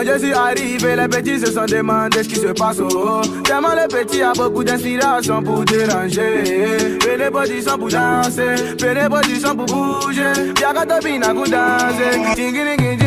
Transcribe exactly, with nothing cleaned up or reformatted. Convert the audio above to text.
je suis arrivé, les petits se sont demandé ce qui se passe. Oh, tellement le petit a beaucoup d'inspiration pour déranger. Fais les positions pour danser, fais les positions pour bouger. Y'a qu'à te bina pour danser.